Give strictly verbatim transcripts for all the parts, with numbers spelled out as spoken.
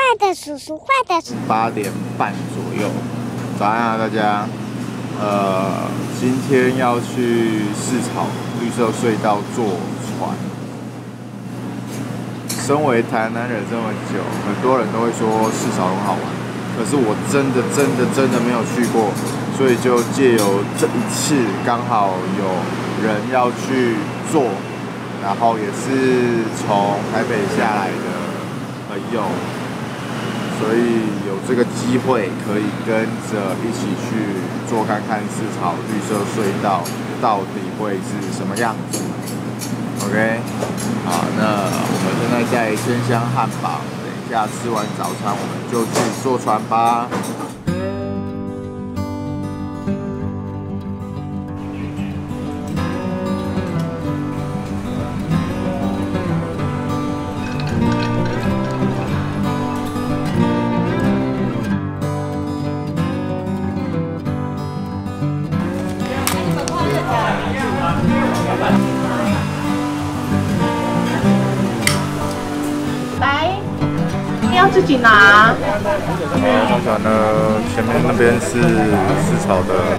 的叔叔，坏的叔叔。 八点半左右，早安啊大家。呃，今天要去市草绿色隧道坐船。身为台南人这么久，很多人都会说市草很好玩，可是我真的真的真的没有去过，所以就借由这一次，刚好有人要去做，然后也是从台北下来的朋友，所以有这个机会可以跟着一起去坐看看市草绿色隧道到底会是什么样子。OK， 好，那我们现在在鲜香汉堡，等一下吃完早餐，我们就去坐船吧。 要自己拿。 好，上船呢，前面那边是市草的。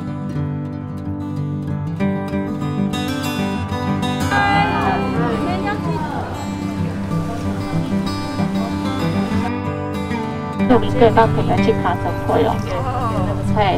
六零对到可以去爬城坡哟。嘿。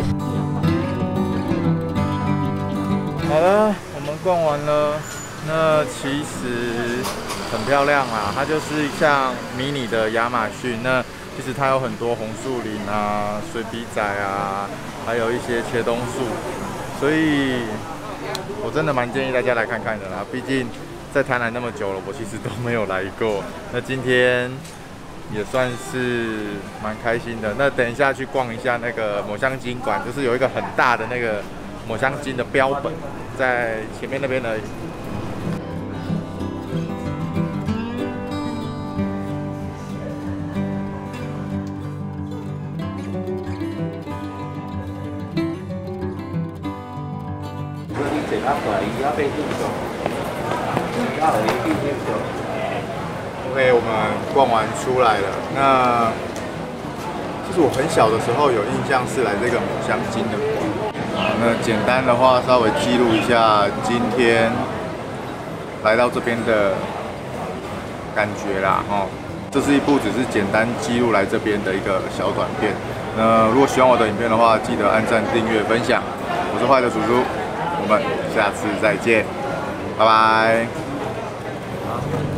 好了，我们逛完了。那其实很漂亮啦，它就是像迷你的亚马逊。那其实它有很多红树林啊、水笔仔啊，还有一些茄冬树，所以我真的蛮建议大家来看看的啦。毕竟在台南那么久了，我其实都没有来过。那今天也算是蛮开心的。那等一下去逛一下那个抹香鲸馆，就是有一个很大的那个抹香鲸的标本，在前面那边而已。OK， 我们逛完出来了。那就是我很小的时候有印象是来这个抹香鲸的馆。那简单的话，稍微记录一下今天来到这边的感觉啦，哈。这是一部只是简单记录来这边的一个小短片。那如果喜欢我的影片的话，记得按赞、订阅、分享。我是坏的叔叔。我们下次再见，拜拜。